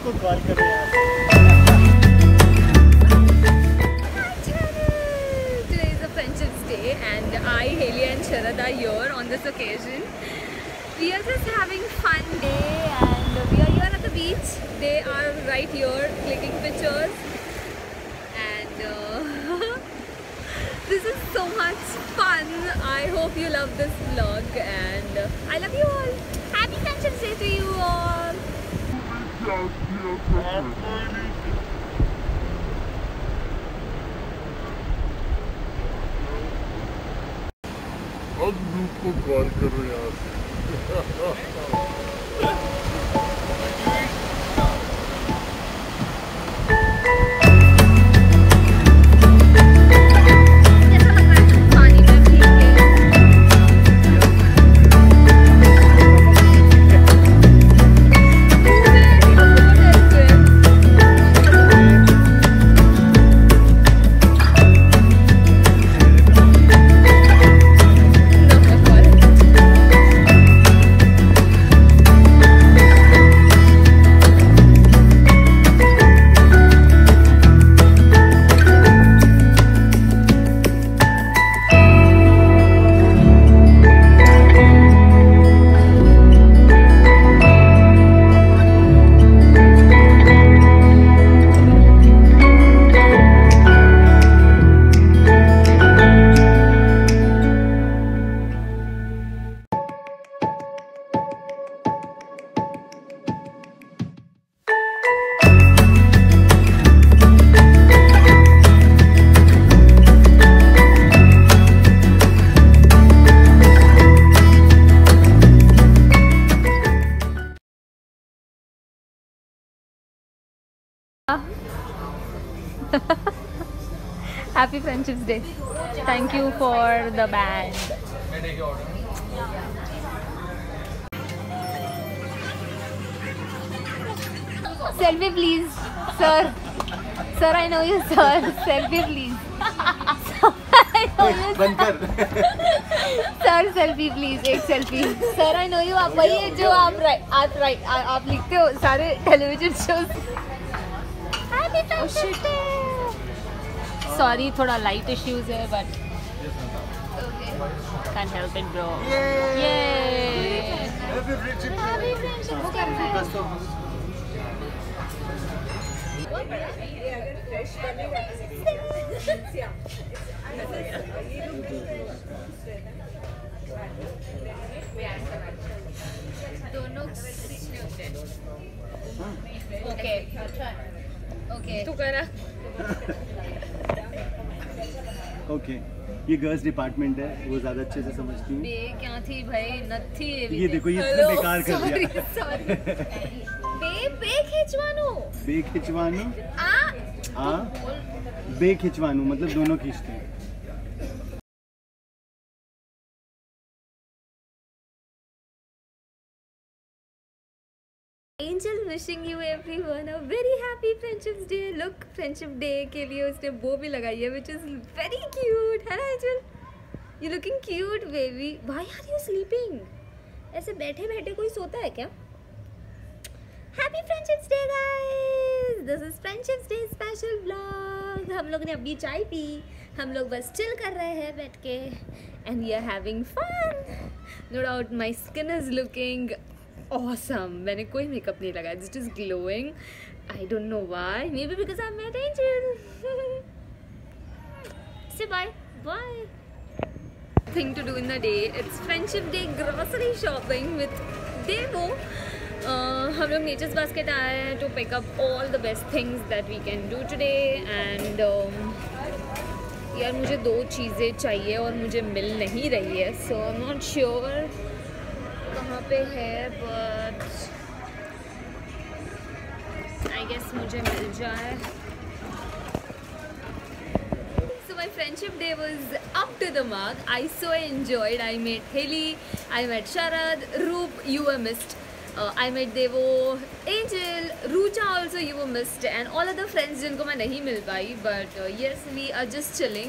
को कॉल करो यार। Today is a Friendship's Day and I, Haley and Sharad are here on this occasion. We are just having fun day and we are here at the beach. They are right here clicking pictures and this is so much fun. I hope you love this vlog and I love you all. Happy Friendship's Day to you all. अब group को call करो यार। Happy Friendship's Day. Thank you for the band. Selfie please, sir. Sir, I know you, sir. Selfie please. I know you, sir. Selfie please. एक selfie. Sir, I know you. आप वही है जो आप लिखते हो सारे television shows. Happy Friendship's Day. Sorry, थोड़ा light issues है, but okay. Can't help it, bro. Yay! Happy Friendship Day. Happy Friendship Day. दोनों okay. Okay. तू करा. ओके, ये गर्ल्स डिपार्टमेंट है, वो ज्यादा अच्छे से समझती हैं। बे क्या थी भाई, नथी ये देखो, ये इसने बेकार कर दिया। सॉरी बे खिंचवानो। बे खिंचवानो। हाँ, बे खिंचवानो मतलब दोनों खींचते हैं। Angel wishing you everyone a very happy Friendship's Day. Look, Friendship Day के लिए उसने बो भी लगाई है, which is very cute. है ना Angel? You looking cute, baby. Why are you sleeping? ऐसे बैठे बैठे कोई सोता है क्या? Happy Friendship's Day, guys. This is Friendship's Day special vlog. हम लोग ने अभी चाय पी, हम लोग बस chill कर रहे हैं बैठ के, and we are having fun. No doubt my skin is looking awesome. मैंने कोई मेकअप नहीं लगाया, it is glowing. I don't know why. Maybe because I met Angel. Say bye. Bye. Thing to do in the day. It's Friendship Day grocery shopping with Devo. हम लोग Nature's Basket आए हैं to pick up all the best things that we can do today and यार मुझे दो चीज़ें चाहिए और मुझे मिल नहीं रही है, so I'm not sure कहाँ पे है, but I guess मुझे मिल जाए. So my Friendship Day was up to the mark. I so enjoyed. I met Haley, I met Sharad, Roop, you were missed. I met Devo, Angel, Rucha also you were missed, and all other friends जिनको मैं नहीं मिल पाई. But yes, we are just chilling.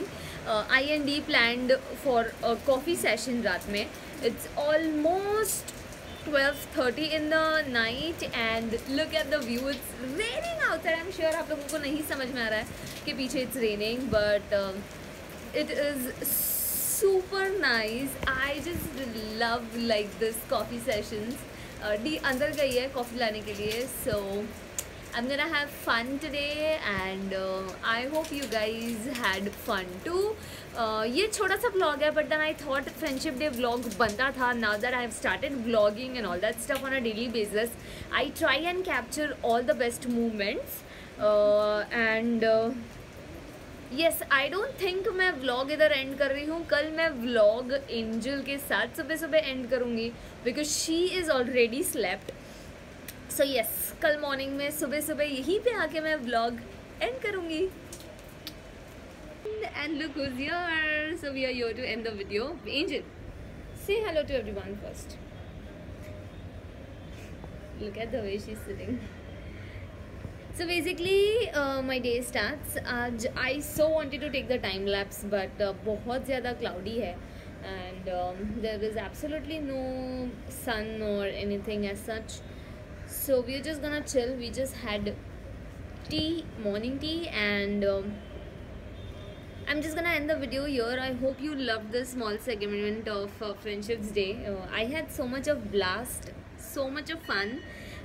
I&D planned for a coffee session रात में. It's almost 12:30 in the night and look at the view. It's raining outside. I'm sure आप लोगों को नहीं समझ में आ रहा है कि पीछे it's raining, but it is super nice. I just love like this coffee sessions. डी अंदर गई है कॉफ़ी लाने के लिए, so I'm gonna have fun today and I hope you guys had fun too. ये छोटा सा vlog है, but then I thought friendship day vlog बनता था. Now that I have started vlogging and all that stuff on a daily basis, I try and capture all the best moments and yes, I don't think मैं vlog इधर end कर रही हूँ. कल मैं vlog angel के साथ सुबह सुबह end करूँगी because she is already slept. So yes, कल मॉर्निंग में सुबह सुबह यहीं पे आके मैं व्लॉग एंड करूँगी. And look who's here. So we are here to end the video. Angel, say hello to everyone first. Look at the way she's sitting. So basically my day starts. आज I so wanted to take the time lapse but बहुत ज़्यादा cloudy है and there is absolutely no sun or anything as such. So we're just gonna chill. We just had tea, morning tea, and I'm just gonna end the video here. I hope you loved this small segment of Friendships Day. I had so much of blast, so much of fun.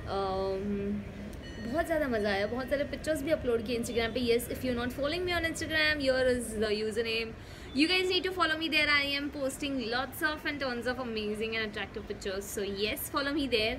बहुत ज़्यादा मज़ा आया. बहुत सारे pictures भी upload किए Instagram पे. Yes, if you're not following me on Instagram, here is the username. You guys need to follow me there. I am posting lots of and tons of amazing and attractive pictures. So yes, follow me there.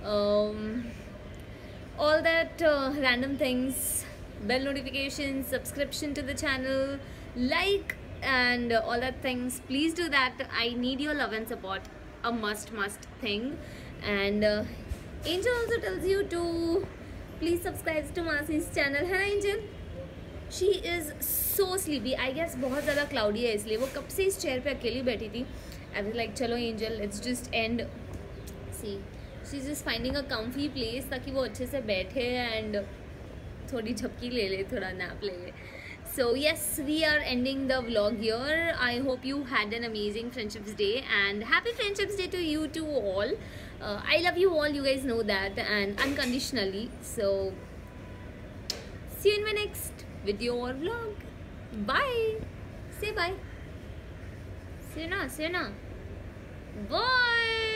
All that random things, bell notifications, subscription to the channel, like and all that things. Please do that. I need your love and support. A must thing. And Angel also tells you to please subscribe to Masi's channel. है ना Angel? She is so sleepy. I guess बहुत ज़्यादा cloudy है इसलिए वो कब से इस chair पे अकेली बैठी थी. I was like चलो Angel, let's just end. See, she's just finding a comfy place ताकि वो अच्छे से बैठे and थोड़ी झपकी ले ले, थोड़ा nap ले ले. So yes, we are ending the vlog here. I hope you had an amazing Friendships Day and happy Friendships Day to you too all. I love you all, you guys know that, and unconditionally. So see you in my next video or vlog. Bye. Say bye. Say na. Bye.